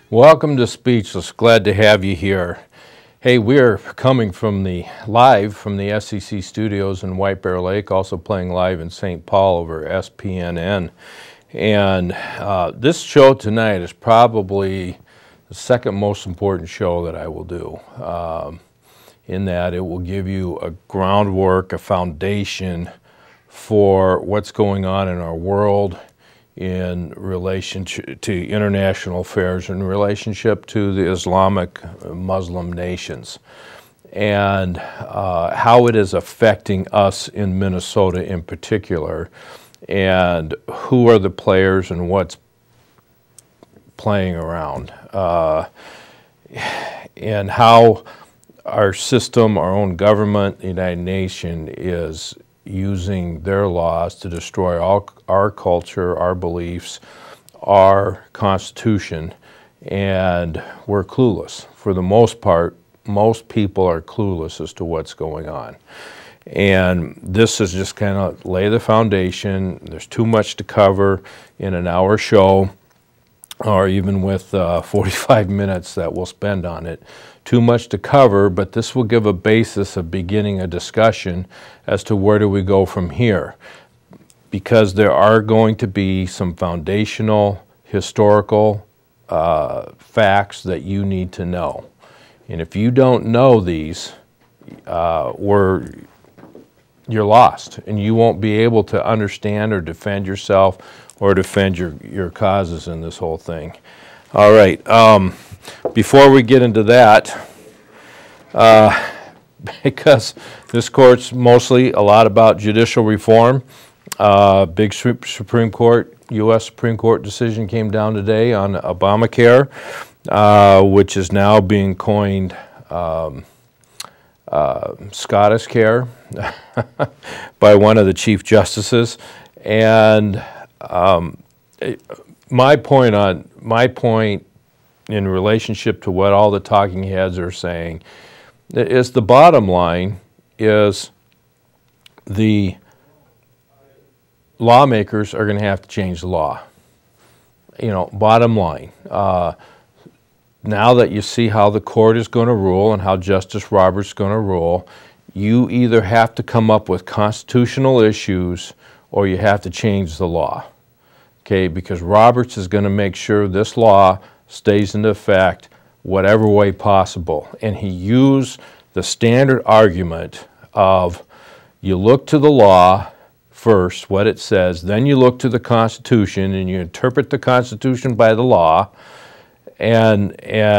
Welcome to Speechless. Glad to have you here. Hey, we're coming from live from the SEC studios in White Bear Lake, also playing live in St. Paul over SPNN. And this show tonight is probably the second most important show that I will do, in that it will give you a groundwork, a foundation for what's going on in our world in relation to international affairs, in relationship to the Islamic Muslim nations, and how it is affecting us in Minnesota in particular, and who are the players and what's playing around, and how our system, our own government, the United Nations, is using their laws to destroy all our culture, our beliefs, our Constitution, and we're clueless. For the most part, most people are clueless as to what's going on. And this is just kind of lay the foundation. There's too much to cover in an hour show, or even with 45 minutes that we'll spend on it. Too much to cover, but this will give a basis of beginning a discussion as to where do we go from here. Because there are going to be some foundational historical facts that you need to know. And if you don't know these, you're lost, and you won't be able to understand or defend yourself or defend your causes in this whole thing. All right, before we get into that, because this court's mostly a lot about judicial reform, big Supreme Court, U.S. Supreme Court decision came down today on Obamacare, which is now being coined Scottish care by one of the Chief Justices. And my point in relationship to what all the talking heads are saying is the bottom line is the lawmakers are going to have to change the law. You know, bottom line. Now that you see how the court is going to rule and how Justice Roberts is going to rule, you either have to come up with constitutional issues or you have to change the law. Okay, because Roberts is going to make sure this law stays into effect whatever way possible. And he used the standard argument of you look to the law first, what it says, then you look to the Constitution and you interpret the Constitution by the law, and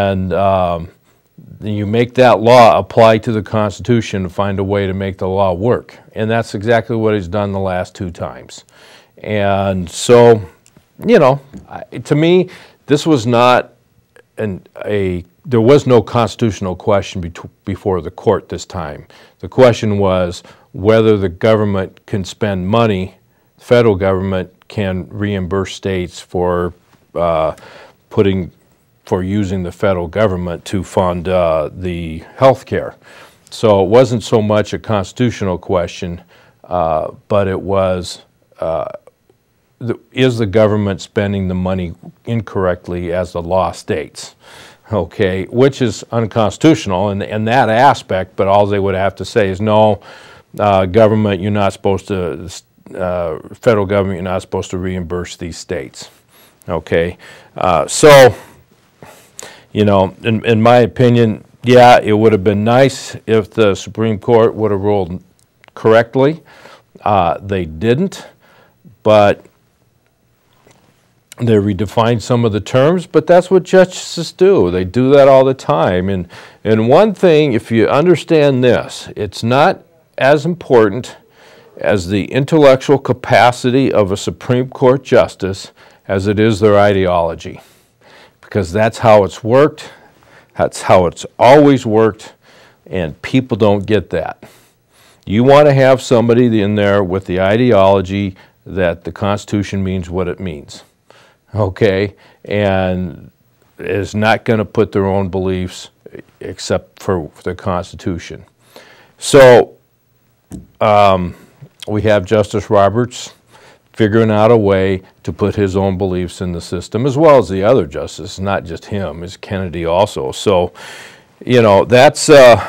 you make that law apply to the Constitution to find a way to make the law work. And that's exactly what he's done the last two times. And so, you know, to me, this was not there was no constitutional question before the court this time. The question was whether the government can spend money, the federal government can reimburse states for using the federal government to fund the health care. So it wasn't so much a constitutional question, but it was, is the government spending the money incorrectly as the law states? Okay, which is unconstitutional in that aspect, but all they would have to say is, no, government, you're not supposed to, federal government, you're not supposed to reimburse these states. Okay, so, you know, in my opinion, yeah, it would have been nice if the Supreme Court would have ruled correctly. They didn't, but they redefined some of the terms, but that's what justices do. They do that all the time. And one thing, if you understand this, it's not as important as the intellectual capacity of a Supreme Court justice as it is their ideology. Because that's how it's worked, that's how it's always worked, and people don't get that. You want to have somebody in there with the ideology that the Constitution means what it means. Okay, and is not going to put their own beliefs except for the Constitution. So we have Justice Roberts figuring out a way to put his own beliefs in the system, as well as the other justices, not just him, is Kennedy also. So, you know, that's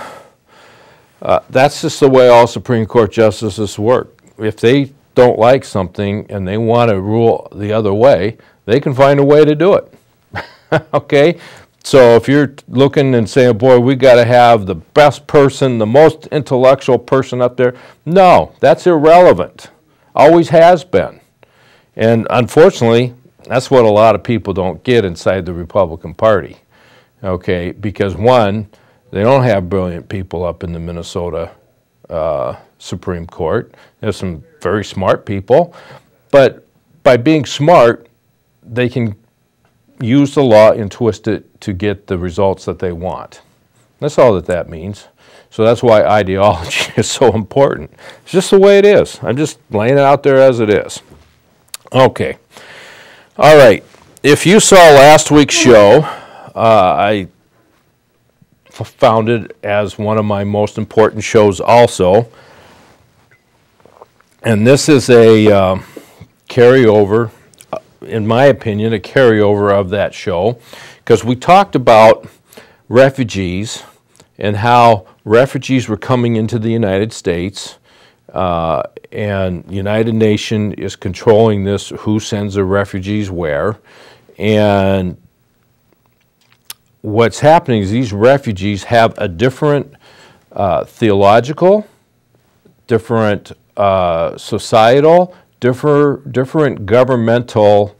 just the way all Supreme Court justices work. If they don't like something and they want to rule the other way, they can find a way to do it. Okay? So if you're looking and saying, boy, we got to have the best person, the most intellectual person up there, no, that's irrelevant. Always has been. And unfortunately, that's what a lot of people don't get inside the Republican Party. Okay? Because one, they don't have brilliant people up in the Minnesota Supreme Court. There's some very smart people, but by being smart, they can use the law and twist it to get the results that they want. That's all that that means. So that's why ideology is so important. It's just the way it is. I'm just laying it out there as it is. Okay. All right. If you saw last week's show, I found it as one of my most important shows also. And this is a carryover, in my opinion, a carryover of that show, because we talked about refugees and how refugees were coming into the United States, and United Nations is controlling this, who sends the refugees where, and what's happening is these refugees have a different theological, different societal, different governmental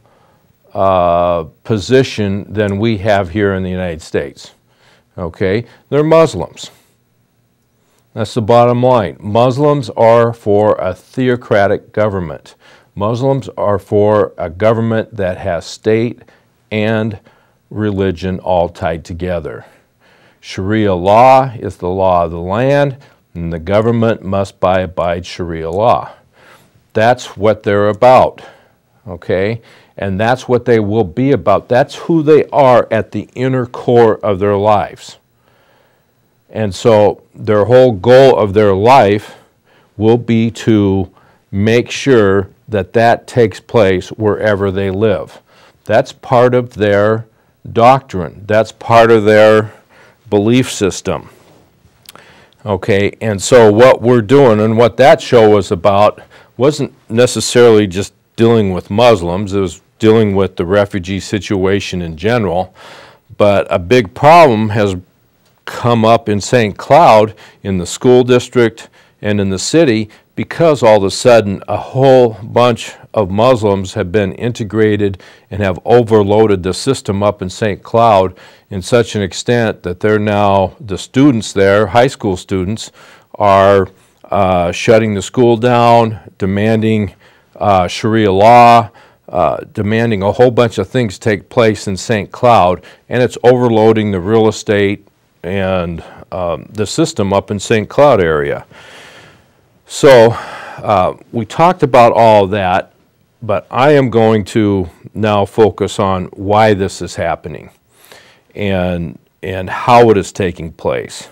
position than we have here in the United States. Okay? They're Muslims. That's the bottom line. Muslims are for a theocratic government. Muslims are for a government that has state and religion all tied together. Sharia law is the law of the land, and the government must abide Sharia law. That's what they're about, okay? And that's what they will be about. That's who they are at the inner core of their lives. And so their whole goal of their life will be to make sure that that takes place wherever they live. That's part of their doctrine. That's part of their belief system. Okay, and so what we're doing and what that show was about wasn't necessarily just dealing with Muslims. It was dealing with the refugee situation in general. But a big problem has come up in St. Cloud, in the school district and in the city, because all of a sudden a whole bunch of Muslims have been integrated and have overloaded the system up in St. Cloud in such an extent that they're now, the students there, high school students, are shutting the school down, demanding Sharia law, demanding a whole bunch of things take place in St. Cloud, and it's overloading the real estate and the system up in St. Cloud area. So we talked about all of that, but I am going to now focus on why this is happening and how it is taking place.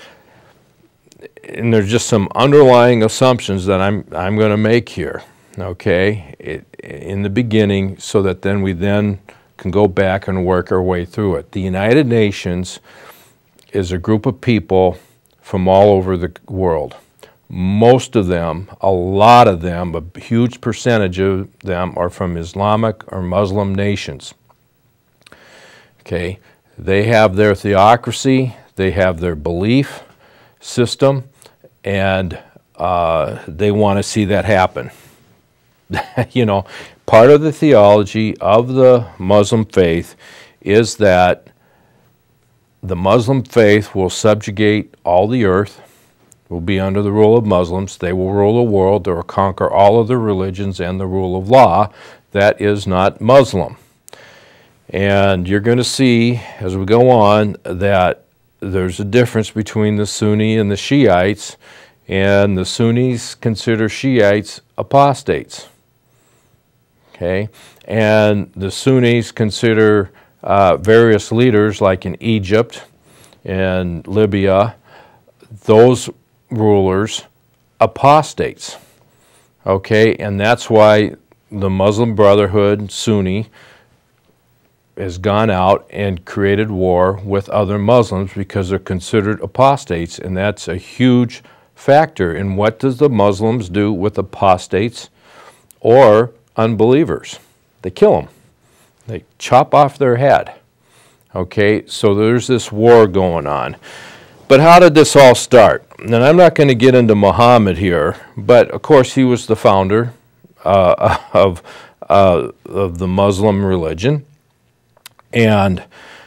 And there's just some underlying assumptions that I'm going to make here, okay, in the beginning, so that then we then can go back and work our way through it. The United Nations is a group of people from all over the world. Most of them, a lot of them, a huge percentage of them are from Islamic or Muslim nations. Okay, they have their theocracy, they have their belief system, and they want to see that happen. You know, part of the theology of the Muslim faith is that the Muslim faith will subjugate all the earth, will be under the rule of Muslims. They will rule the world. They will conquer all of the religions and the rule of law. That is not Muslim. And you're going to see, as we go on, that there's a difference between the Sunni and the Shiites, and the Sunnis consider Shiites apostates. Okay? And the Sunnis consider various leaders, like in Egypt and Libya, those rulers, apostates. Okay? And that's why the Muslim Brotherhood, Sunni, has gone out and created war with other Muslims because they're considered apostates, and that's a huge factor. And what does the Muslims do with apostates or unbelievers? They kill them. They chop off their head. Okay, so there's this war going on. But how did this all start? And I'm not going to get into Muhammad here, but of course he was the founder of the Muslim religion. And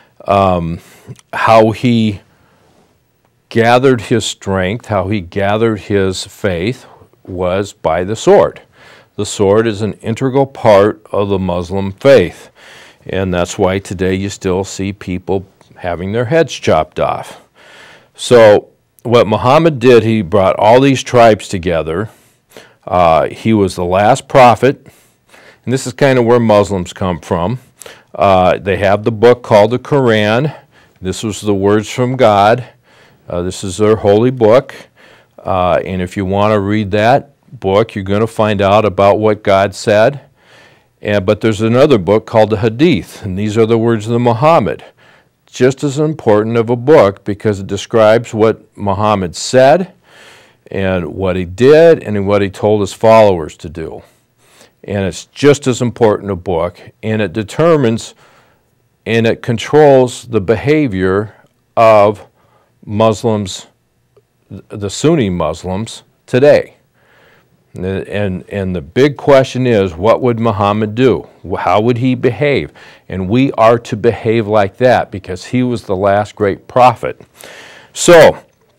how he gathered his strength, how he gathered his faith was by the sword. The sword is an integral part of the Muslim faith. And that's why today you still see people having their heads chopped off. So what Muhammad did, he brought all these tribes together. He was the last prophet. And this is kind of where Muslims come from. They have the book called the Quran. This was the words from God. This is their holy book. And if you want to read that book, you're going to find out about what God said. But there's another book called the Hadith, and these are the words of Muhammad. Just as important of a book because it describes what Muhammad said and what he did and what he told his followers to do. And it's just as important a book, and it determines and it controls the behavior of Muslims, the Sunni Muslims today. And the big question is, what would Muhammad do? How would he behave? And we are to behave like that because he was the last great prophet. So,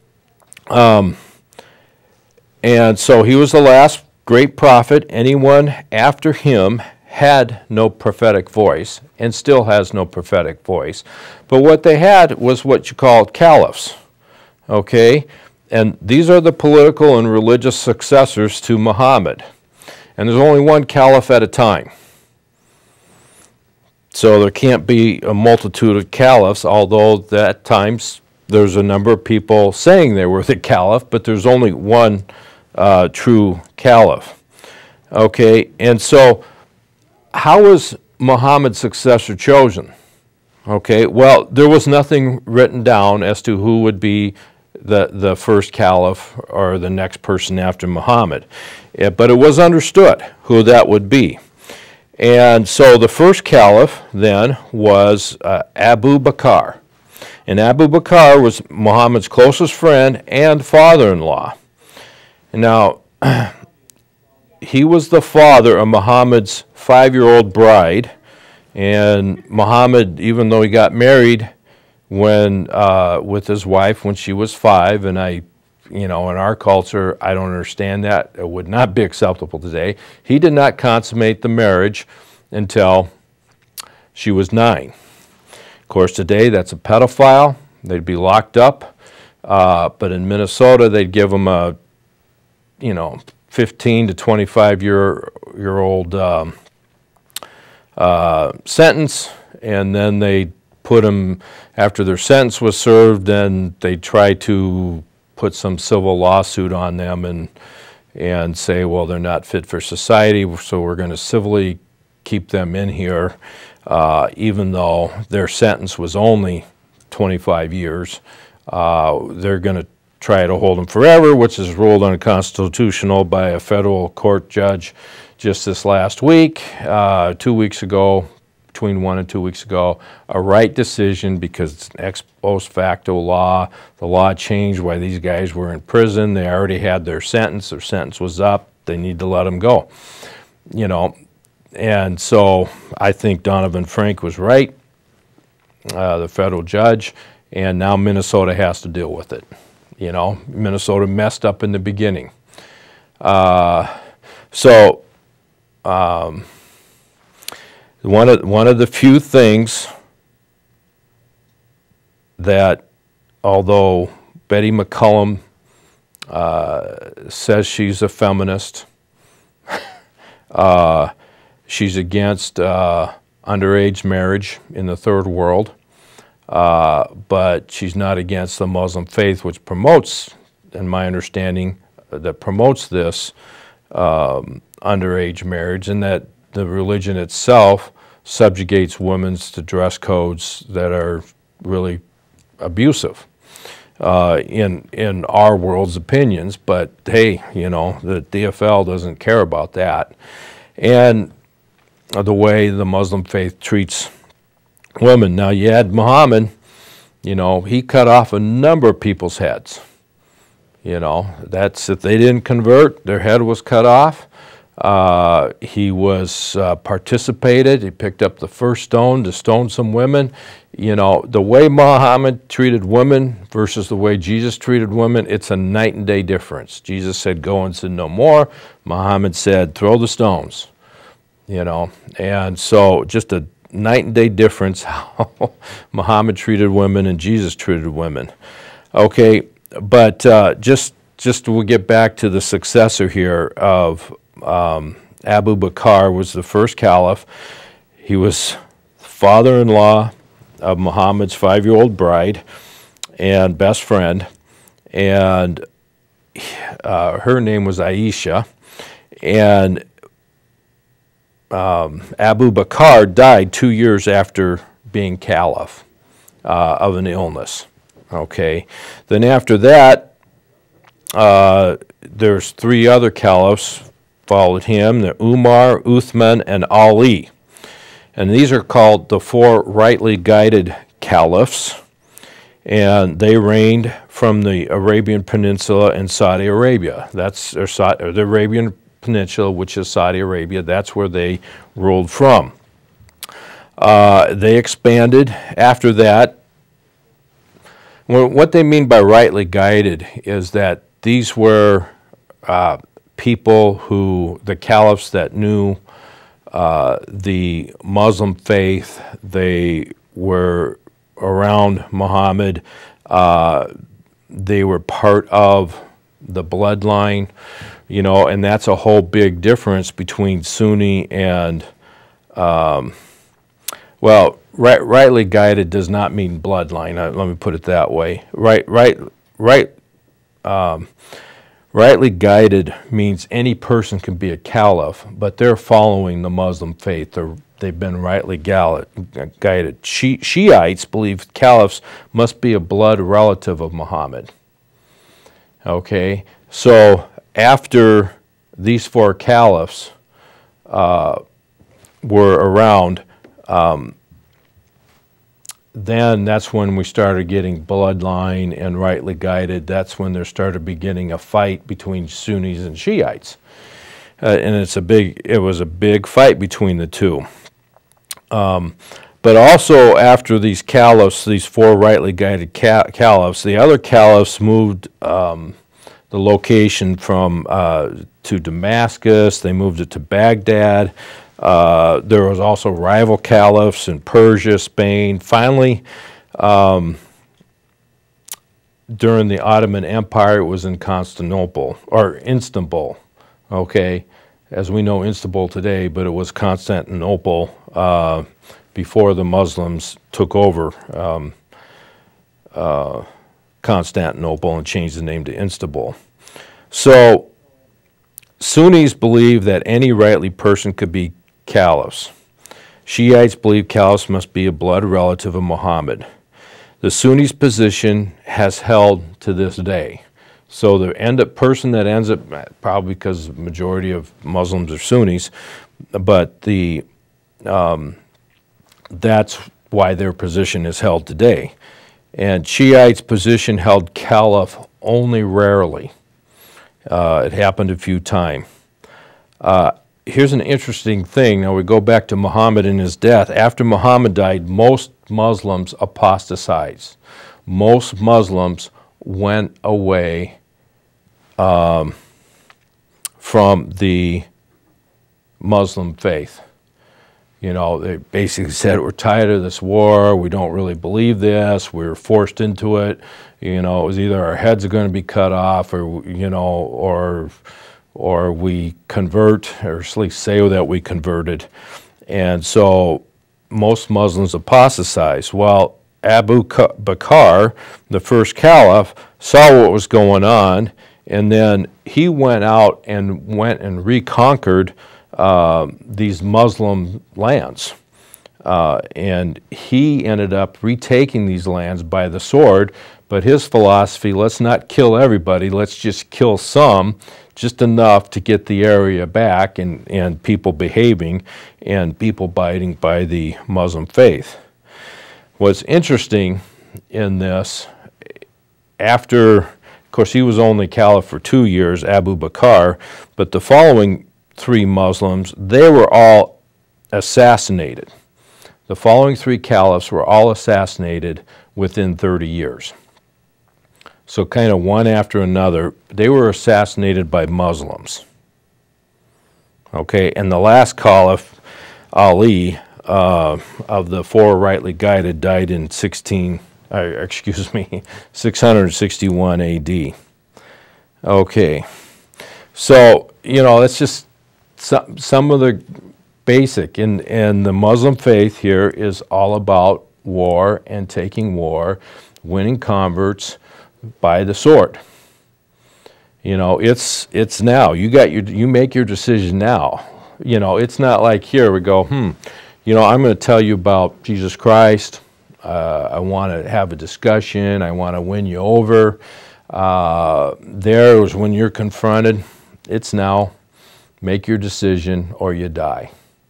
and so he was the last great prophet. Anyone after him had no prophetic voice and still has no prophetic voice. But what they had was what you called caliphs, okay? And these are the political and religious successors to Muhammad. And there's only one caliph at a time. So there can't be a multitude of caliphs, although at times there's a number of people saying they were the caliph, but there's only one true caliph. Okay, and so how was Muhammad's successor chosen? Okay, well, there was nothing written down as to who would be the first caliph or the next person after Muhammad. But it was understood who that would be. And so the first caliph then was Abu Bakr. And Abu Bakr was Muhammad's closest friend and father-in-law. Now, he was the father of Muhammad's 5-year-old bride, and Muhammad, even though he got married when with his wife when she was 5, and in our culture, I don't understand that. It would not be acceptable today. He did not consummate the marriage until she was 9. Of course, today that's a pedophile. They'd be locked up, but in Minnesota, they'd give them a 15 to 25-year-old sentence, and then they put them, after their sentence was served, then they try to put some civil lawsuit on them and say, well, they're not fit for society, so we're going to civilly keep them in here, even though their sentence was only 25 years. They're going to try to hold them forever, which is ruled unconstitutional by a federal court judge just this last week, 2 weeks ago, between 1 and 2 weeks ago, a right decision because it's an ex post facto law. The law changed while these guys were in prison. They already had their sentence. Their sentence was up. They need to let them go. And so I think Donovan Frank was right, the federal judge, and now Minnesota has to deal with it. Minnesota messed up in the beginning. One of the few things that, although Betty McCollum says she's a feminist, she's against underage marriage in the third world, but she's not against the Muslim faith, which promotes, in my understanding, that promotes this underage marriage, and that the religion itself subjugates women to dress codes that are really abusive in our world's opinions. But hey, you know, the DFL doesn't care about that. And the way the Muslim faith treats women. Now you had Muhammad, you know, he cut off a number of people's heads. You know, that's, if they didn't convert, their head was cut off. He was participated. He picked up the first stone to stone some women. You know, the way Muhammad treated women versus the way Jesus treated women, it's a night and day difference. Jesus said, go and sin no more. Muhammad said, throw the stones. You know, and so just a night and day difference how Muhammad treated women and Jesus treated women. Okay, but just to get back to the successor here of Abu Bakr was the first caliph. He was father-in-law of Muhammad's 5-year-old bride and best friend, and her name was Aisha, and Abu Bakr died 2 years after being caliph of an illness. Okay, then after that, there's 3 other caliphs followed him: the Umar, Uthman, and Ali. And these are called the 4 rightly guided caliphs, and they reigned from the Arabian Peninsula and Saudi Arabia. That's the Arabian Peninsula, which is Saudi Arabia. That's where they ruled from. They expanded after that. What they mean by rightly guided is that these were people who, the caliphs that knew the Muslim faith. They were around Muhammad. They were part of the bloodline, you know, and that's a whole big difference between Sunni and, well, rightly guided does not mean bloodline. Let me put it that way. Rightly guided means any person can be a caliph, but they're following the Muslim faith. They've been rightly guided. Shiites believe caliphs must be a blood relative of Muhammad. Okay, so after these 4 caliphs were around, then that's when we started getting bloodline and rightly guided. That's when there started beginning a fight between Sunnis and Shiites, and it was a big fight between the two. But also after these caliphs, these 4 rightly guided caliphs, the other caliphs moved the location from to Damascus. They moved it to Baghdad. There was also rival caliphs in Persia, Spain. Finally, during the Ottoman Empire, it was in Constantinople, or Istanbul, okay? As we know Istanbul today, but it was Constantinople before the Muslims took over Constantinople and changed the name to Istanbul. So Sunnis believe that any rightly person could be caliphs. Shiites believe caliphs must be a blood relative of Muhammad. The Sunnis' position has held to this day. So the person that ends up, probably because the majority of Muslims are Sunnis, but that's why their position is held today. And Shiites' position held caliph only rarely. It happened a few times. Here's an interesting thing. Now we go back to Muhammad and his death. After Muhammad died, most Muslims apostatized. Most Muslims went away from the Muslim faith. You know, they basically said, we're tired of this war, we don't really believe this, we're forced into it. You know, it was either our heads are going to be cut off, or, you know, or we convert, or at least say that we converted. And so most Muslims apostatized. Well, Abu Bakr, the first caliph, saw what was going on, and then he went out and reconquered these Muslim lands. And he ended up retaking these lands by the sword, but his philosophy, let's not kill everybody, let's just kill some, just enough to get the area back and people behaving and people abiding by the Muslim faith. What's interesting in this, after, of course he was only caliph for 2 years, Abu Bakr, but the following 3 Muslims, they were all assassinated. The following 3 caliphs were all assassinated within 30 years. So kind of one after another, they were assassinated by Muslims. Okay, and the last caliph, Ali, of the 4 rightly guided, died in 661 AD. Okay, so, you know, it's just some of the basic, and the Muslim faith here is all about war and taking war, winning converts by the sword. You know, it's now. You make your decision now. You know, it's not like here we go, you know, I'm going to tell you about Jesus Christ. I want to have a discussion. I want to win you over. There was when you're confronted. It's now. Make your decision or you die.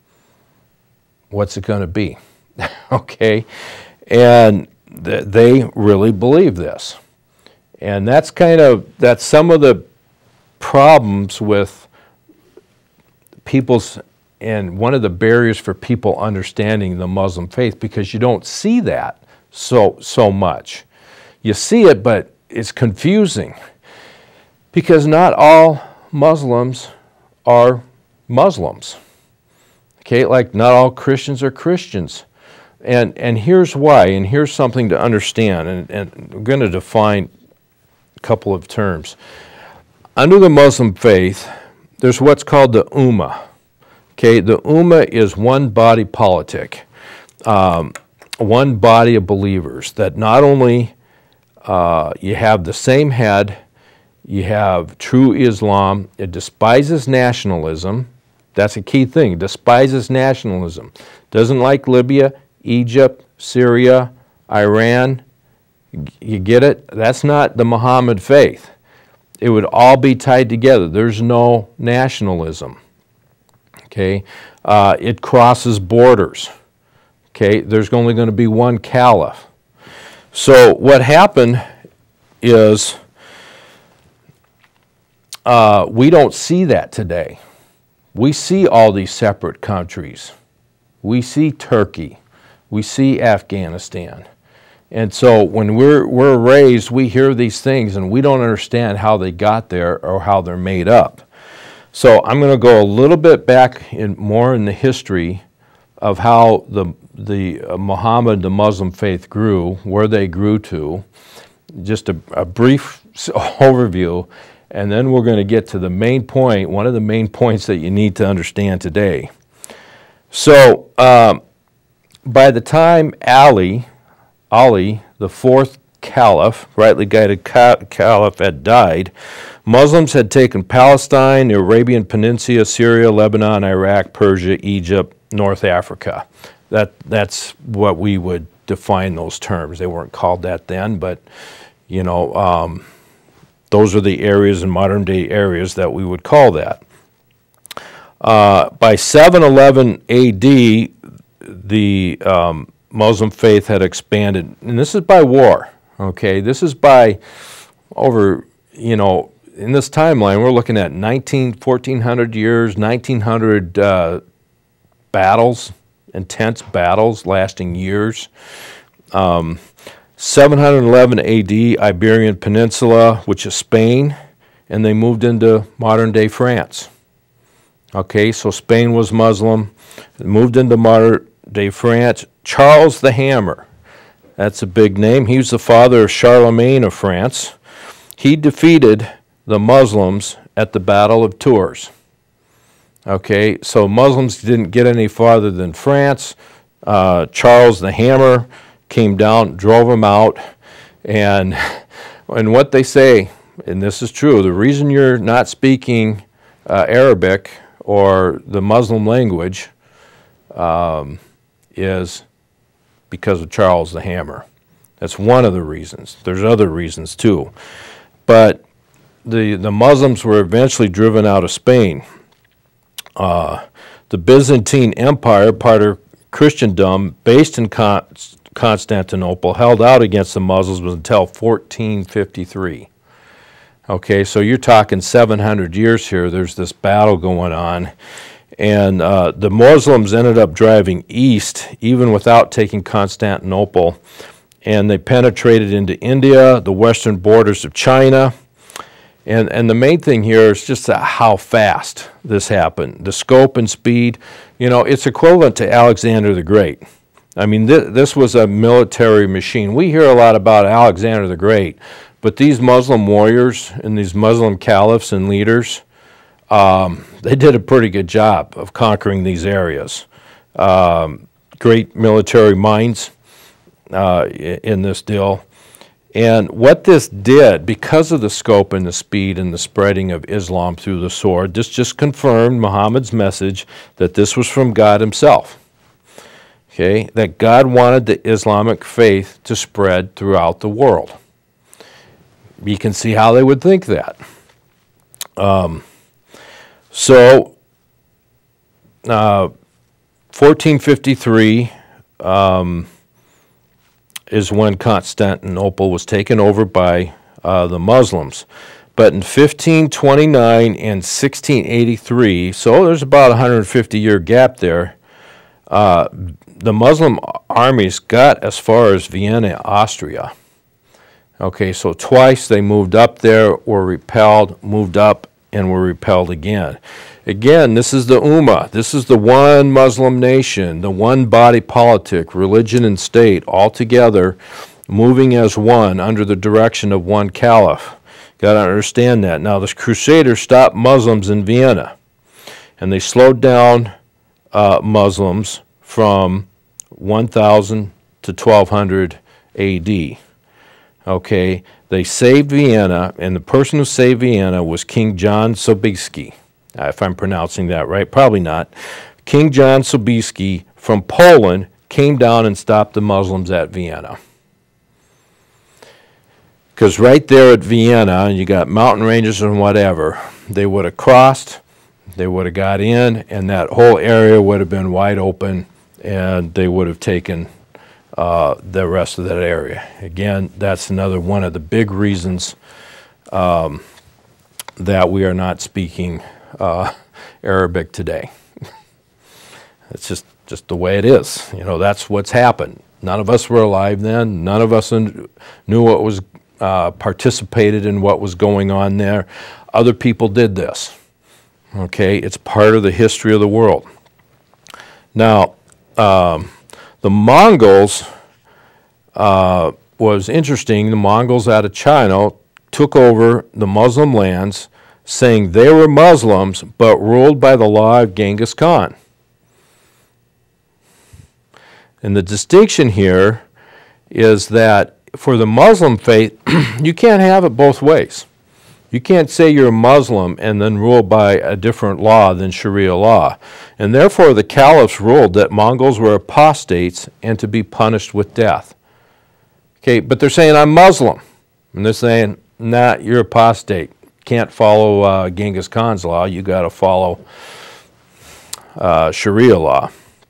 What's it going to be? Okay? And they really believe this. And that's some of the problems with people's, and one of the barriers for people understanding the Muslim faith, because you don't see that so much. You see it, but it's confusing, because not all Muslims are Muslims. Okay, like not all Christians are Christians. And here's why, and here's something to understand, and we're going to define a couple of terms. Under the Muslim faith, there's what's called the Ummah. Okay, the Ummah is one body politic, one body of believers that not only you have the same head, you have true Islam, it despises nationalism. That's a key thing, despises nationalism. Doesn't like Libya, Egypt, Syria, Iran. You get it? That's not the Muhammad faith. It would all be tied together. There's no nationalism. Okay? It crosses borders. Okay? There's only going to be one caliph. So what happened is we don't see that today. We see all these separate countries. We see Turkey. We see Afghanistan. And so when we're raised, we hear these things and we don't understand how they got there or how they're made up. So I'm going to go a little bit back more in the history of how the Muhammad, the Muslim faith grew, where they grew to, just a brief overview. And then we're going to get to the main point, one of the main points that you need to understand today. So by the time Ali, the 4th caliph, rightly guided caliph, had died, Muslims had taken Palestine, the Arabian Peninsula, Syria, Lebanon, Iraq, Persia, Egypt, North Africa. That's what we would define those terms. They weren't called that then, but you know, those are the areas in modern day areas that we would call that. By 711 AD, the Muslim faith had expanded, and this is by war, okay? This is by over, you know, in this timeline, we're looking at 1,400 years, 1,900 battles, intense battles lasting years. 711 AD, Iberian Peninsula, which is Spain, and they moved into modern-day France. Okay, so Spain was Muslim, moved into modern-day France. Charles the Hammer, that's a big name. He was the father of Charlemagne of France. He defeated the Muslims at the Battle of Tours. Okay, so Muslims didn't get any farther than France. Charles the Hammer came down, drove them out, and what they say, and this is true, the reason you're not speaking Arabic or the Muslim language is because of Charles the Hammer. That's one of the reasons. There's other reasons too. But the Muslims were eventually driven out of Spain. The Byzantine Empire, part of Christendom, based in Constantinople, held out against the Muslims until 1453. Okay, so you're talking 700 years here. There's this battle going on. And the Muslims ended up driving east, even without taking Constantinople. And they penetrated into India, the western borders of China. And the main thing here is just how fast this happened. The scope and speed, you know, it's equivalent to Alexander the Great. I mean, this was a military machine. We hear a lot about Alexander the Great, but these Muslim warriors and these Muslim caliphs and leaders, they did a pretty good job of conquering these areas. Great military minds in this deal. And what this did, because of the scope and the speed and the spreading of Islam through the sword, this just confirmed Muhammad's message that this was from God himself. Okay, that God wanted the Islamic faith to spread throughout the world. You can see how they would think that. So, 1453 is when Constantinople was taken over by the Muslims. But in 1529 and 1683, so there's about a 150-year gap there, the Muslim armies got as far as Vienna, Austria. Okay, so twice they moved up there, were repelled, moved up, and were repelled again. Again, this is the Ummah. This is the one Muslim nation, the one body politic, religion and state, all together, moving as one under the direction of one caliph. Got to understand that. Now, the Crusaders stopped Muslims in Vienna, and they slowed down Muslims from 1000 to 1200 AD. Okay, they saved Vienna, and the person who saved Vienna was King John Sobieski. If I'm pronouncing that right, probably not. King John Sobieski from Poland came down and stopped the Muslims at Vienna. Because right there at Vienna, you got mountain ranges and whatever, they would have crossed, they would have got in, and that whole area would have been wide open, and they would have taken the rest of that area. Again, that's another one of the big reasons that we are not speaking Arabic today. It's just the way it is. You know, that's what's happened. None of us were alive then. None of us knew what was participated in what was going on there. Other people did this. Okay, it's part of the history of the world. Now, the Mongols was interesting. The Mongols out of China took over the Muslim lands, saying they were Muslims, but ruled by the law of Genghis Khan. And the distinction here is that for the Muslim faith, you can't have it both ways. You can't say you're a Muslim and then rule by a different law than Sharia law. And therefore, the caliphs ruled that Mongols were apostates and to be punished with death. Okay, but they're saying, I'm Muslim. And they're saying, nah, you're apostate. Can't follow Genghis Khan's law. You got to follow Sharia law.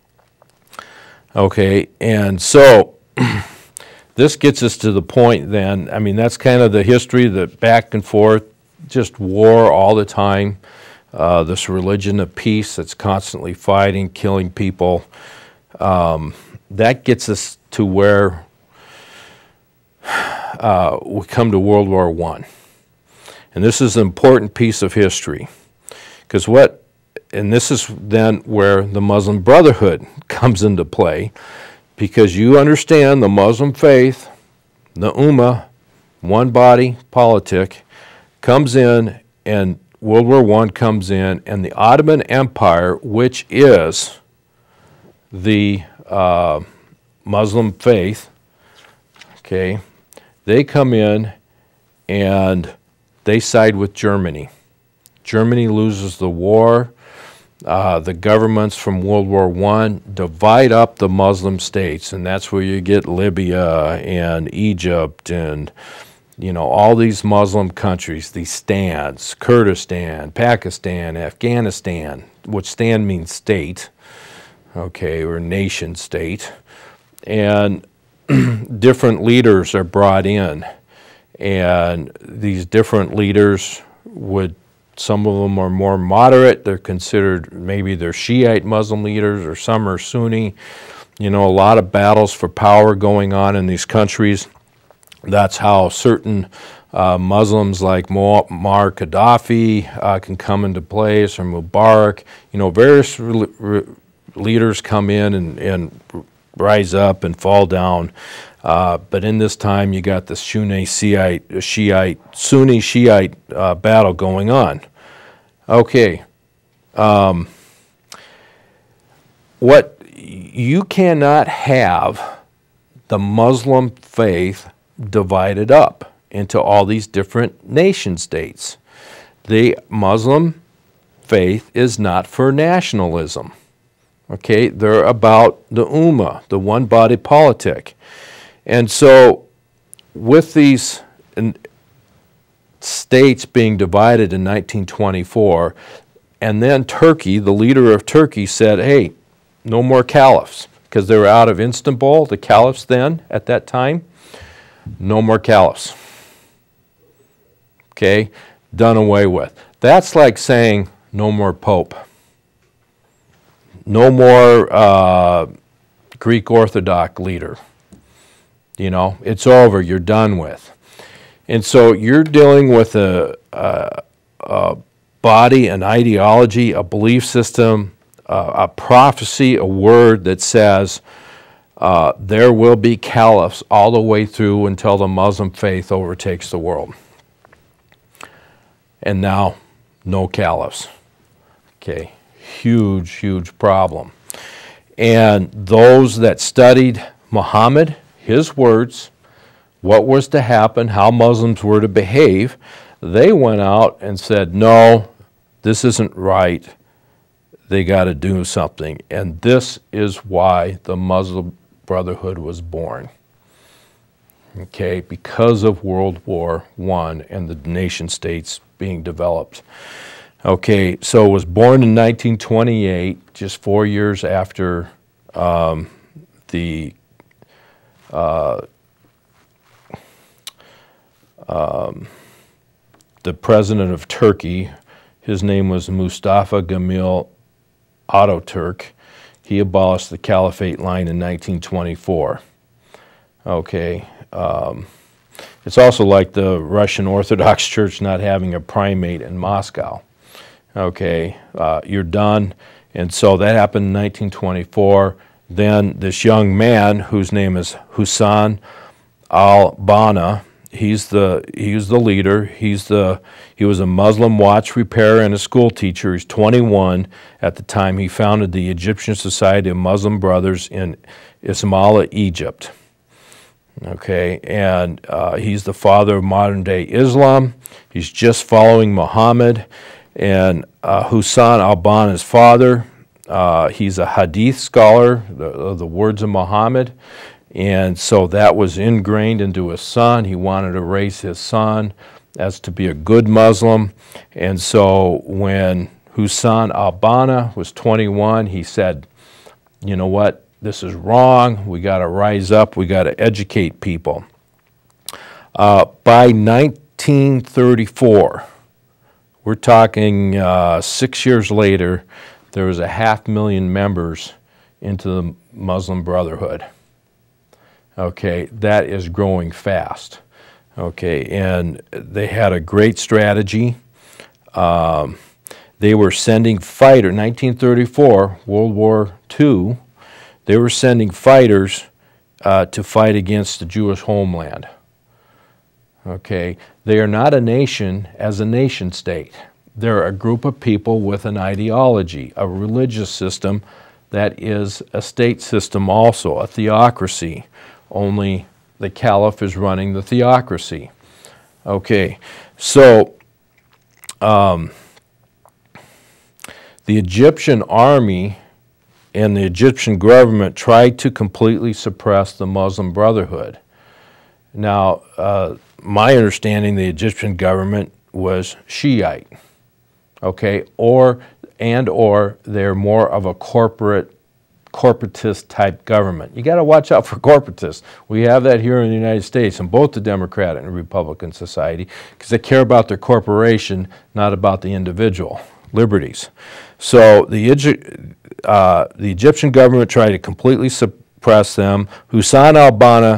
Okay, and so this gets us to the point then, I mean, that's kind of the history, the back and forth, just war all the time, this religion of peace that's constantly fighting, killing people. That gets us to where we come to World War I. And this is an important piece of history, because and this is then where the Muslim Brotherhood comes into play, because you understand the Muslim faith, the Ummah, one body politic, comes in, and World War I comes in, and the Ottoman Empire, which is the Muslim faith, okay, they come in and they side with Germany. Germany loses the war. the governments from World War I divide up the Muslim states, and that's where you get Libya and Egypt and, you know, all these Muslim countries, these stands, Kurdistan, Pakistan, Afghanistan, which stand means state, okay, or nation state, and different leaders are brought in, and these different leaders would, some of them are more moderate, they're considered, maybe they're Shiite Muslim leaders, or some are Sunni. You know, a lot of battles for power going on in these countries. That's how certain Muslims like Muammar Gaddafi can come into place, or Mubarak. You know, various leaders come in and rise up and fall down. But in this time, you got the Sunni Shiite battle going on. Okay. What you cannot have the Muslim faith divided up into all these different nation states. The Muslim faith is not for nationalism. Okay, they're about the Ummah, the one-body politic. And so with these states being divided in 1924, and then Turkey, the leader of Turkey, said, hey, no more caliphs, because they were out of Istanbul, the caliphs then, at that time, no more caliphs. Okay, done away with. That's like saying no more pope. No more Greek Orthodox leader. You know, it's over, you're done with. And so you're dealing with a body, an ideology, a belief system, a prophecy, a word that says there will be caliphs all the way through until the Muslim faith overtakes the world. And now, no caliphs. Okay, huge, huge problem. And those that studied Muhammad, his words, what was to happen, how Muslims were to behave, they went out and said, no, this isn't right. They got to do something. And this is why the Muslim Brotherhood was born. Okay, because of World War I and the nation states being developed. Okay, so it was born in 1928, just 4 years after the president of Turkey. His name was Mustafa Kemal Ataturk. He abolished the caliphate line in 1924. Okay. It's also like the Russian Orthodox Church not having a primate in Moscow. Okay, you're done. And so that happened in 1924. Then this young man, whose name is Hassan al-Banna, he was the leader. He was a Muslim watch repairer and a school teacher. He's 21 at the time. He founded the Egyptian Society of Muslim Brothers in Ismailia, Egypt. Okay, and he's the father of modern-day Islam. He's just following Muhammad. And Hassan al-Banna's father, he's a hadith scholar of the words of Muhammad. And so that was ingrained into his son. He wanted to raise his son as to be a good Muslim. And so when Hassan al-Banna was 21, he said, you know what? This is wrong. We got to rise up. We got to educate people. By 1934, we're talking 6 years later, there was 500,000 members into the Muslim Brotherhood. Okay, that is growing fast. Okay, and they had a great strategy. They were sending fighters, 1934, World War II, they were sending fighters to fight against the Jewish homeland. Okay, they are not a nation as a nation state. They're a group of people with an ideology, a religious system that is a state system also, a theocracy. Only the caliph is running the theocracy. Okay, so the Egyptian army and the Egyptian government tried to completely suppress the Muslim Brotherhood. Now, my understanding, the Egyptian government was Shiite, okay, or they're more of a corporatist type government. You got to watch out for corporatists. We have that here in the United States in both the Democratic and Republican society because they care about their corporation, not about the individual liberties. So the Egyptian government tried to completely suppress them. Hassan al-Banna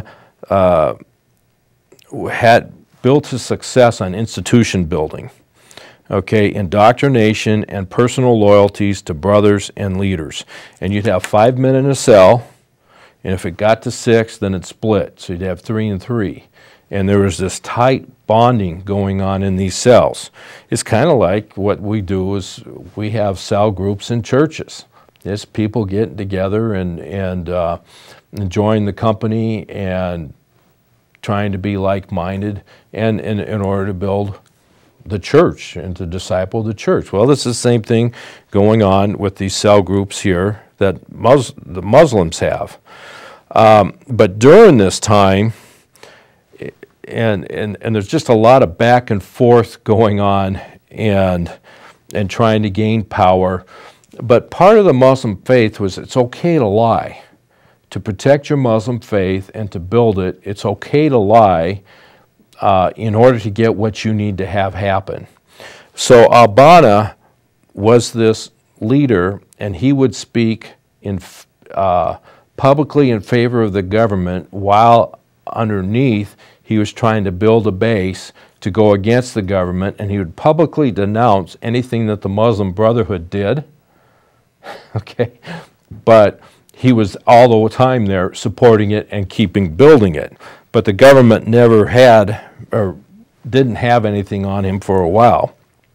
had built his success on institution building, okay, indoctrination and personal loyalties to brothers and leaders. And you'd have 5 men in a cell, and if it got to 6, then it split. So you'd have 3 and 3. And there was this tight bonding going on in these cells. It's kind of like what we do is we have cell groups in churches. It's people getting together and enjoying the company and trying to be like-minded and in order to build the church and to disciple the church. Well, this is the same thing going on with these cell groups here that the Muslims have. But during this time, and there's just a lot of back and forth going on and trying to gain power. But part of the Muslim faith was it's okay to lie. To protect your Muslim faith and to build it, it's okay to lie in order to get what you need to have happen. So al-Banna was this leader, and he would speak publicly in favor of the government while underneath he was trying to build a base to go against the government, and he would publicly denounce anything that the Muslim Brotherhood did. Okay, but he was all the time there supporting it and building it. But the government never had or didn't have anything on him for a while.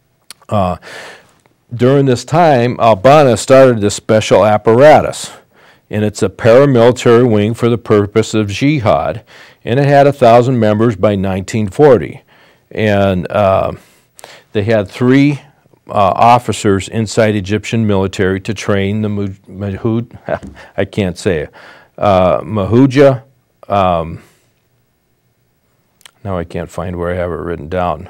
During this time, al-Banna started this special apparatus, and it's a paramilitary wing for the purpose of jihad, and it had 1,000 members by 1940. And they had 3 officers inside Egyptian military to train the I can't say it, Mahuja, now I can't find where I have it written down,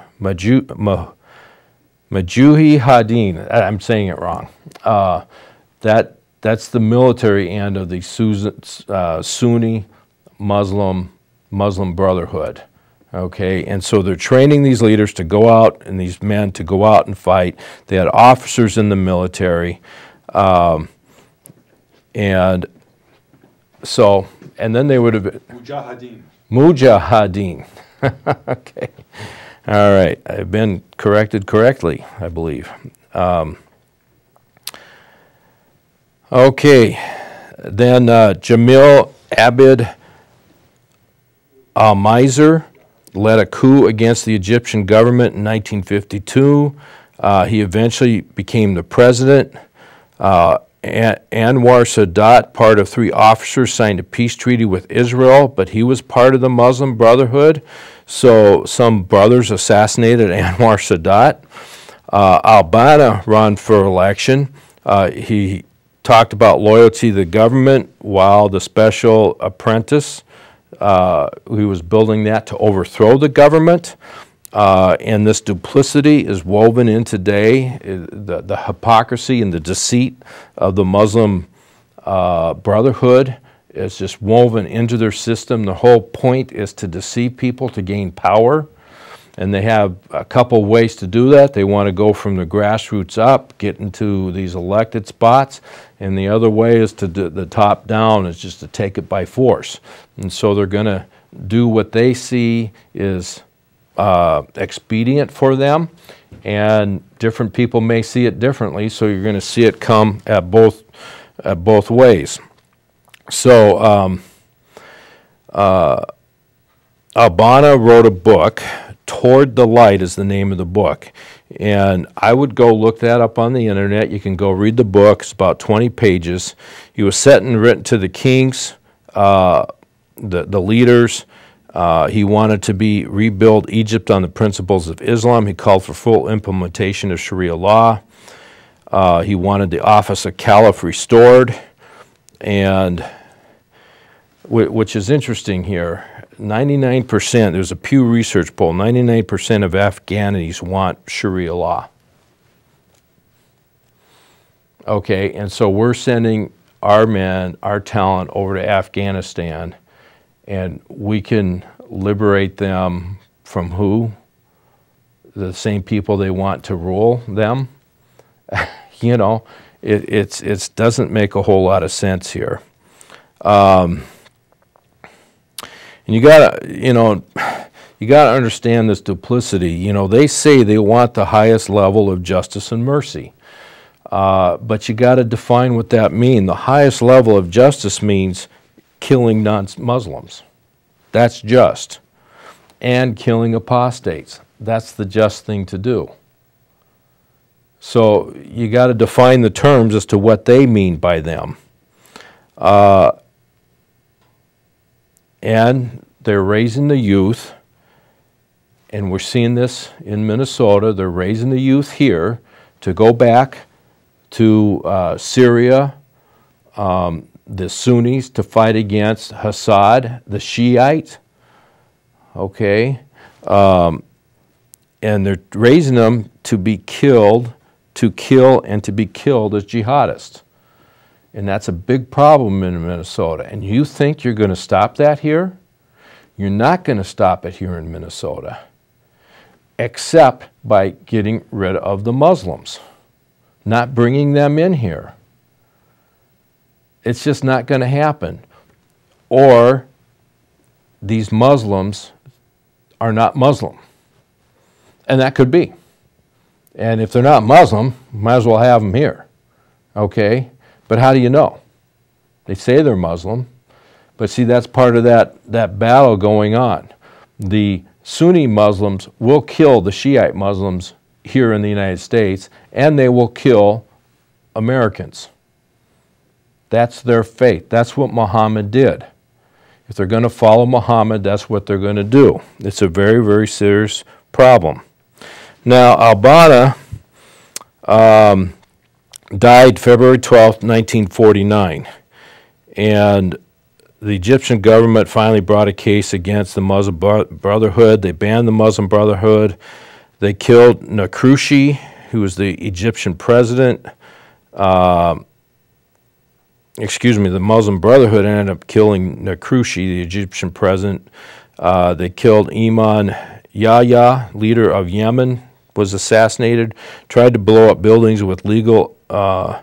Mujahideen, I'm saying it wrong. That's the military end of the Sunni Muslim Brotherhood. Okay, and so they're training these leaders to go out and these men to go out and fight. They had officers in the military, and then they would have been Mujahideen. Okay, all right, I've been corrected correctly, I believe. Okay, then Jamil Abid al-Miser led a coup against the Egyptian government in 1952. He eventually became the president. Anwar Sadat, part of 3 officers, signed a peace treaty with Israel, but he was part of the Muslim Brotherhood. So some brothers assassinated Anwar Sadat. al-Banna ran for election. He talked about loyalty to the government while the special apprentice, he was building that to overthrow the government. And this duplicity is woven in today. The hypocrisy and the deceit of the Muslim Brotherhood is just woven into their system. The whole point is to deceive people to gain power. And they have a couple ways to do that. They want to go from the grassroots up, get into these elected spots. And the other way is to do the top down, is just to take it by force. And so they're going to do what they see is expedient for them. And different people may see it differently, so you're going to see it come at both ways. So al-Banna wrote a book. Toward the Light is the name of the book. And I would go look that up on the internet. You can go read the book. It's about 20 pages. He was set and written to the kings, the leaders. He wanted to rebuild Egypt on the principles of Islam. He called for full implementation of Sharia law. He wanted the office of caliph restored, and which is interesting here. 99%, there's a Pew Research poll, 99% of Afghanis want Sharia law. Okay, and so we're sending our men, our talent over to Afghanistan, and we can liberate them from who? The same people they want to rule them? You know, it doesn't make a whole lot of sense here. And you gotta understand this duplicity. You know, they say they want the highest level of justice and mercy. But you got to define what that means. The highest level of justice means killing non-Muslims. That's just. And killing apostates. That's the just thing to do. So you got to define the terms as to what they mean by them. And they're raising the youth, and we're seeing this in Minnesota. They're raising the youth here to go back to Syria, the Sunnis, to fight against Assad, the Shiite, okay? And they're raising them to be killed, to kill and to be killed as jihadists. And that's a big problem in Minnesota. And you think you're going to stop that here? You're not going to stop it here in Minnesota, except by getting rid of the Muslims, not bringing them in here. It's just not going to happen. Or these Muslims are not Muslim. And that could be. And if they're not Muslim, might as well have them here. Okay? But how do you know? They say they're Muslim. But see, that's part of that battle going on. The Sunni Muslims will kill the Shiite Muslims here in the United States, and they will kill Americans. That's their fate. That's what Muhammad did. If they're going to follow Muhammad, that's what they're going to do. It's a very, very serious problem. Now, al-Banna died February 12th, 1949, and the Egyptian government finally brought a case against the Muslim Brotherhood. They banned the Muslim Brotherhood. They killed Nakrushi, who was the Egyptian president. The Muslim Brotherhood ended up killing Nakrushi, the Egyptian president. They killed Iman Yahya, leader of Yemen, was assassinated. Tried to blow up buildings with legal. So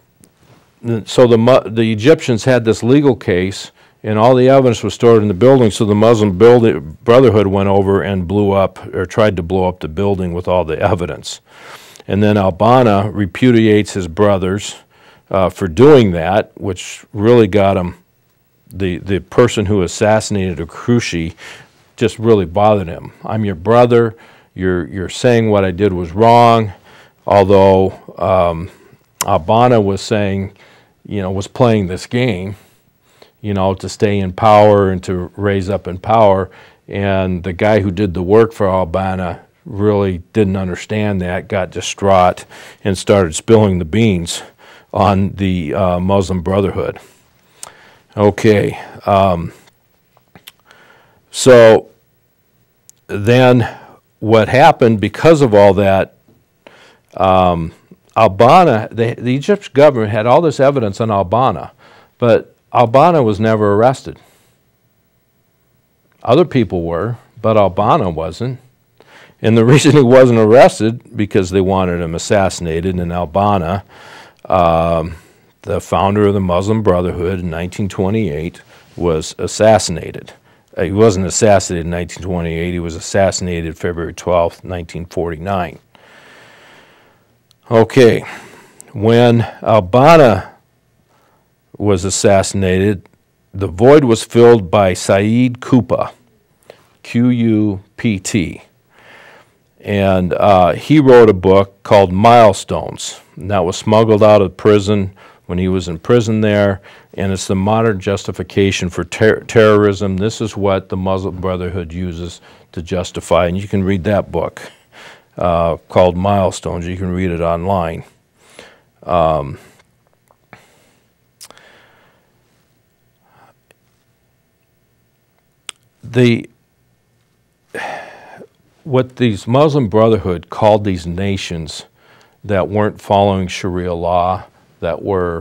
the Egyptians had this legal case, and all the evidence was stored in the building. So the Muslim Brotherhood went over and blew up, or tried to blow up the building with all the evidence. And then al-Banna repudiates his brothers for doing that, which really got him. The person who assassinated Nakrushi just really bothered him. I'm your brother. You're saying what I did was wrong, although al-Banna was saying, was playing this game, to stay in power and to raise up in power. And the guy who did the work for al-Banna really didn't understand that, got distraught, and started spilling the beans on the Muslim Brotherhood. Okay, so then what happened because of all that, al-Banna, the Egyptian government had all this evidence on al-Banna, but al-Banna was never arrested. Other people were, but al-Banna wasn't. And the reason he wasn't arrested, because they wanted him assassinated, and al-Banna, the founder of the Muslim Brotherhood in 1928, was assassinated. He wasn't assassinated in 1928, he was assassinated February 12th, 1949. Okay, when al-Banna was assassinated, the void was filled by Saeed Qutb, Q-U-P-T. And he wrote a book called Milestones, and that was smuggled out of prison when he was in prison there, and it's the modern justification for terrorism. This is what the Muslim Brotherhood uses to justify, and you can read that book called Milestones. You can read it online. What these Muslim Brotherhood called these nations that weren't following Sharia law, that were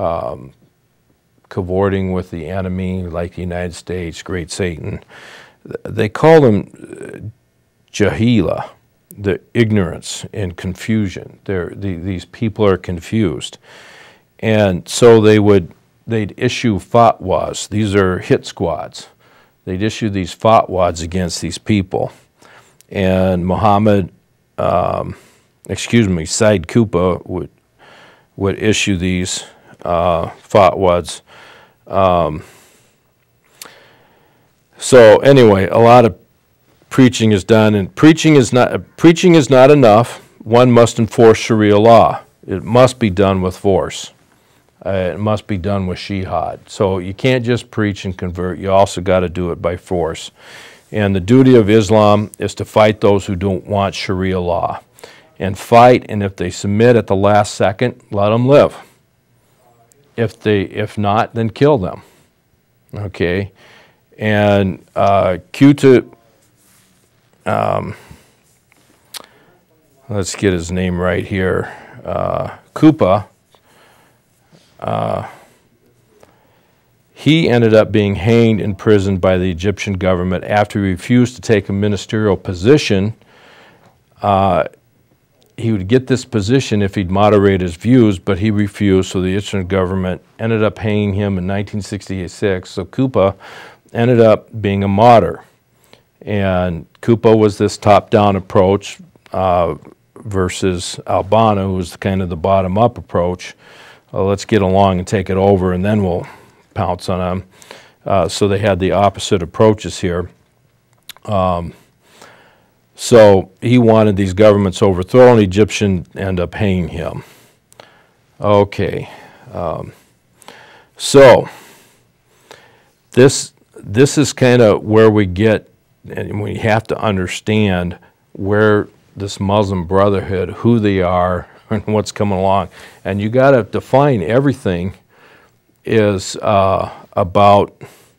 cavorting with the enemy, like the United States, Great Satan, they call them jahila, the ignorance and confusion. These people are confused. And so they'd issue fatwas. These are hit squads. They'd issue these fatwas against these people. And Sayyid Qutb would issue these fatwas. So anyway, a lot of preaching is done, and preaching is not enough. One must enforce Sharia law. It must be done with force. It must be done with shihad. So you can't just preach and convert. You also got to do it by force. And the duty of Islam is to fight those who don't want Sharia law. And fight, and if they submit at the last second, let them live. If not, then kill them. Okay? And Qutb, let's get his name right here, Qutb, he ended up being hanged in prison by the Egyptian government after he refused to take a ministerial position. He would get this position if he'd moderate his views, but he refused, so the Egyptian government ended up hanging him in 1966. So Qutb ended up being a martyr. And Qutb was this top-down approach versus al-Banna, who was kind of the bottom-up approach. Let's get along and take it over, and then we'll pounce on them. So they had the opposite approaches here. So he wanted these governments overthrown. Egyptian end up hanging him. Okay. So this is kind of where we get, and we have to understand where this Muslim Brotherhood, who they are, and what's coming along. And you got to define everything is about,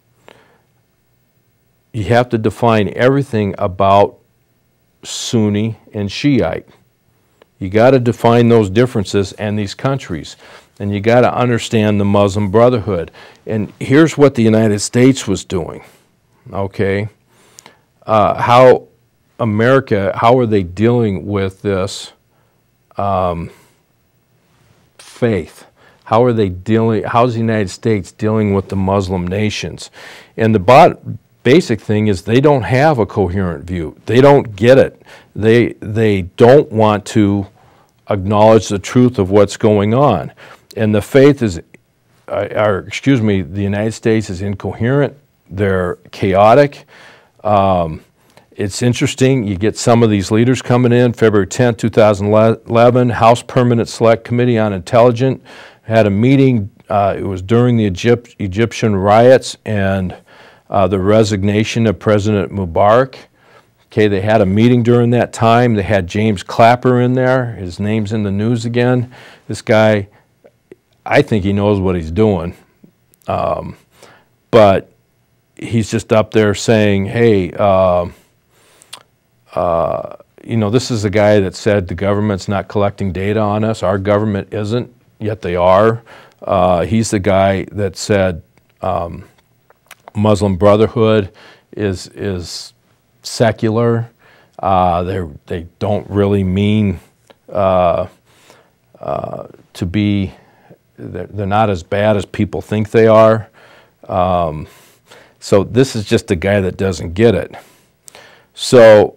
you have to define everything about Sunni and Shiite. You got to define those differences and these countries. And you got to understand the Muslim Brotherhood. And here's what the United States was doing, okay? How are they dealing with this faith? How's the United States dealing with the Muslim nations? And the basic thing is they don't have a coherent view. They don't get it. They don't want to acknowledge the truth of what's going on. And the faith is, the United States is incoherent. They're chaotic. It's interesting, you get some of these leaders coming in. February 10, 2011, House Permanent Select Committee on Intelligence had a meeting. It was during the Egyptian riots and the resignation of President Mubarak. Okay, they had a meeting during that time. They had James Clapper in there. His name's in the news again. This guy, I think he knows what he's doing. But he's just up there saying, hey, you know, this is a guy that said the government's not collecting data on us. Our government isn't, yet they are. He's the guy that said Muslim Brotherhood is secular. They don't really mean to be, they're not as bad as people think they are. So this is just a guy that doesn't get it. So,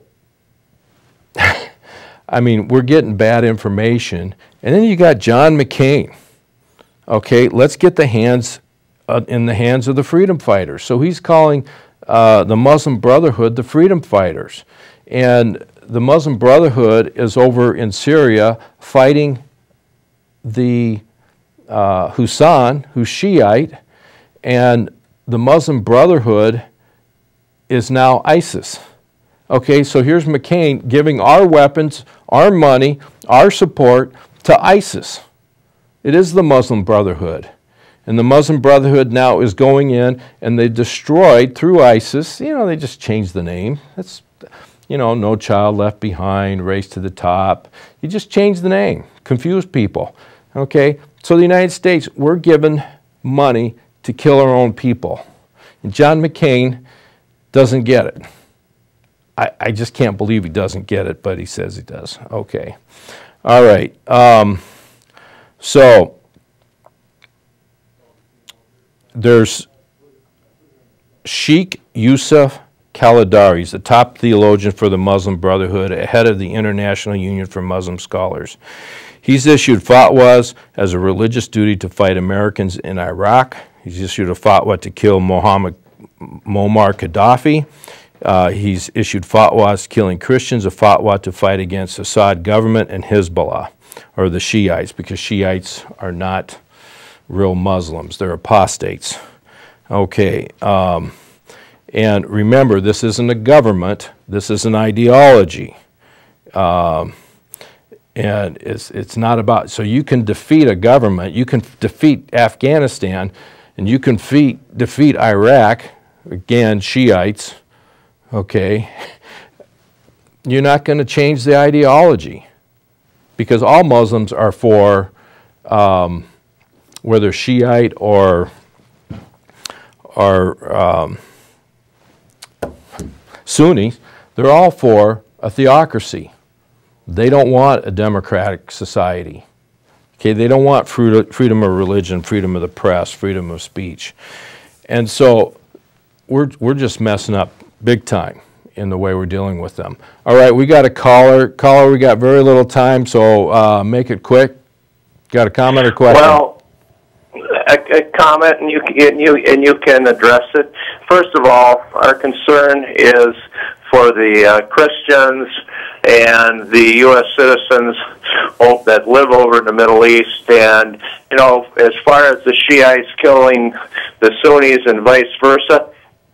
I mean, we're getting bad information. And then you got John McCain. Okay, let's get the hands in the hands of the freedom fighters. So he's calling the Muslim Brotherhood the freedom fighters. And the Muslim Brotherhood is over in Syria fighting the Hussein, who's Shiite, and the Muslim Brotherhood is now ISIS. Okay, so here's McCain giving our weapons, our money, our support to ISIS. It is the Muslim Brotherhood. And the Muslim Brotherhood now is going in and they destroyed through ISIS, they just changed the name. That's, No Child Left Behind, Race to the Top. You just change the name, confuse people, okay? So the United States, we're given money to kill our own people. And John McCain doesn't get it. I just can't believe he doesn't get it, but he says he does. Okay. All right. So there's Sheikh Yusuf Khalidari. He's the top theologian for the Muslim Brotherhood, head of the International Union for Muslim Scholars. He's issued fatwas as a religious duty to fight Americans in Iraq. He's issued a fatwa to kill Muammar Gaddafi. He's issued fatwas killing Christians, a fatwa to fight against Assad government and Hezbollah, or the Shiites, because Shiites are not real Muslims. They're apostates. Okay. And remember, this isn't a government. This is an ideology. And it's not about, so you can defeat a government, you can defeat Afghanistan, and you can defeat Iraq, again, Shiites, okay? You're not going to change the ideology, because all Muslims are for, whether Shiite or Sunni, they're all for a theocracy. They don't want a democratic society. Okay, they don't want freedom of religion, freedom of the press, freedom of speech. And so we're just messing up big time in the way we're dealing with them. All right, we got a caller. Caller, we got very little time, so make it quick. Got a comment or question? Well, a comment, and you can address it. First of all, our concern is for the Christians and the U.S. citizens that live over in the Middle East. And, as far as the Shiites killing the Sunnis and vice versa,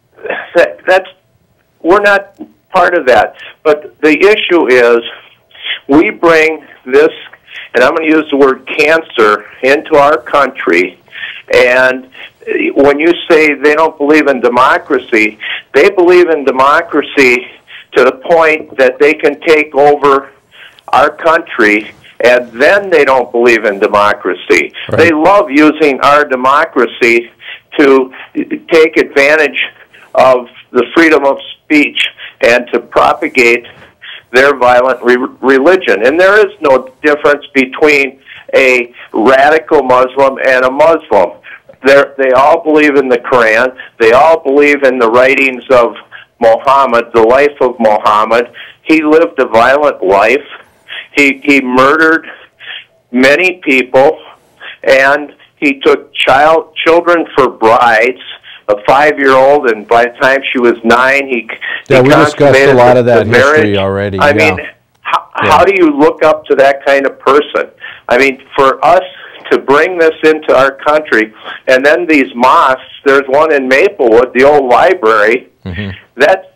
we're not part of that. But the issue is we bring this, and I'm going to use the word cancer, into our country. And when you say they don't believe in democracy, they believe in democracy to the point that they can take over our country, and then they don't believe in democracy. Right. They love using our democracy to take advantage of the freedom of speech and to propagate their violent religion. And there is no difference between a radical Muslim and a Muslim. They all believe in the Quran. They all believe in the writings of Muhammad, the life of Muhammad. He lived a violent life. He murdered many people, and he took children for brides, a 5-year-old, and by the time she was 9, he we discussed a lot of that history already. I mean, how do you look up to that kind of person? I mean, for us to bring this into our country, and then these mosques, there's one in Maplewood, the old library, that's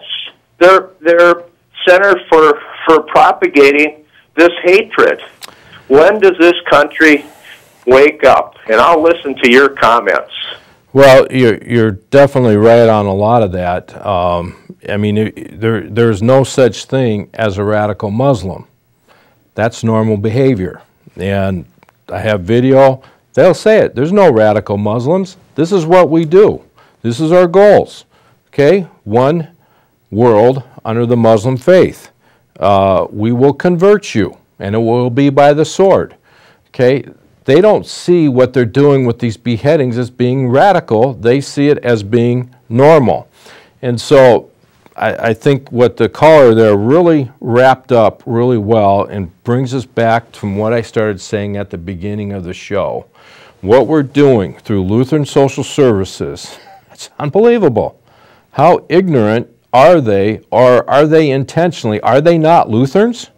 their center for propagating this hatred. When does this country wake up? And I'll listen to your comments. Well, you're definitely right on a lot of that. I mean, there's no such thing as a radical Muslim. That's normal behavior. And I have video, they'll say it. There's no radical Muslims. This is what we do. This is our goals. Okay? One world under the Muslim faith. We will convert you, and it will be by the sword. Okay? They don't see what they're doing with these beheadings as being radical. They see it as being normal. And so I think what the caller there really wrapped up really well and brings us back from what I started saying at the beginning of the show. What we're doing through Lutheran Social Services, it's unbelievable. How ignorant are they, or are they intentionally? Are they not Lutherans?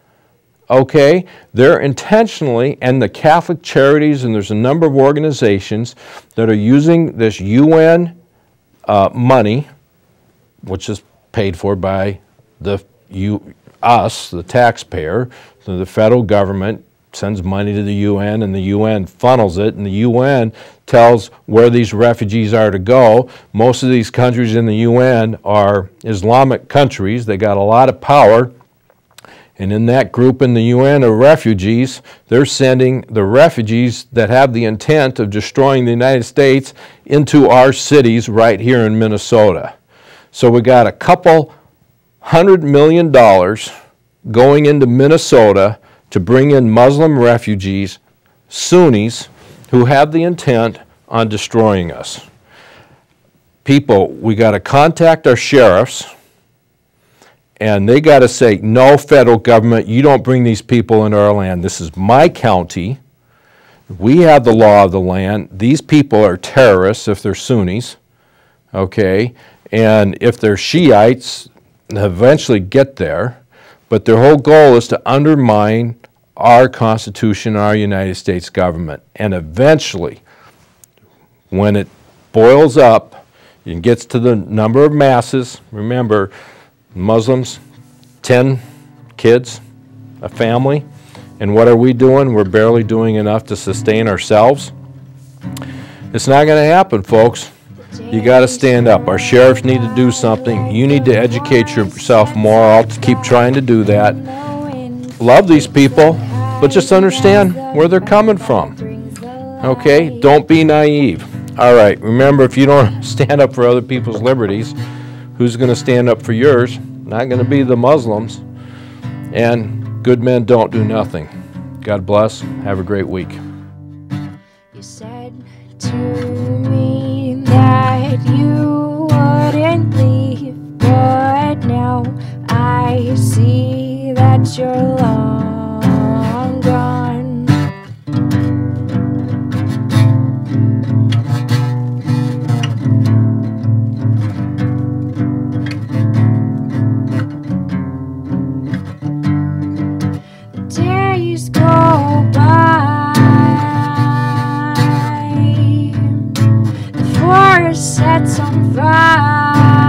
Okay, they're intentionally, and the Catholic Charities, and there's a number of organizations that are using this UN money, which is paid for by us, the taxpayer, the federal government, sends money to the UN, and the UN funnels it, and the UN tells where these refugees are to go. Most of these countries in the UN are Islamic countries. They got a lot of power. And in that group in the UN of refugees, they're sending the refugees that have the intent of destroying the United States into our cities right here in Minnesota. So we got a couple $100 million going into Minnesota to bring in Muslim refugees, Sunnis, who have the intent on destroying us. People, we got to contact our sheriffs, and they got to say, no, federal government, you don't bring these people into our land. This is my county. We have the law of the land. These people are terrorists if they're Sunnis, okay? And if they're Shiites, they'll eventually get there. But their whole goal is to undermine our Constitution, our United States government. And eventually, when it boils up and gets to the number of masses, remember, Muslims, 10 kids, a family, and what are we doing? We're barely doing enough to sustain ourselves. It's not going to happen, folks. You got to stand up. Our sheriffs need to do something. You need to educate yourself more. I'll keep trying to do that. Love these people, but just understand where they're coming from. Okay? Don't be naive. All right, remember, if you don't stand up for other people's liberties, who's going to stand up for yours? Not going to be the Muslims. And good men don't do nothing. God bless. Have a great week. You said to me that you wouldn't leave, but now I see that you're long gone. Days go by, the forest sets on fire.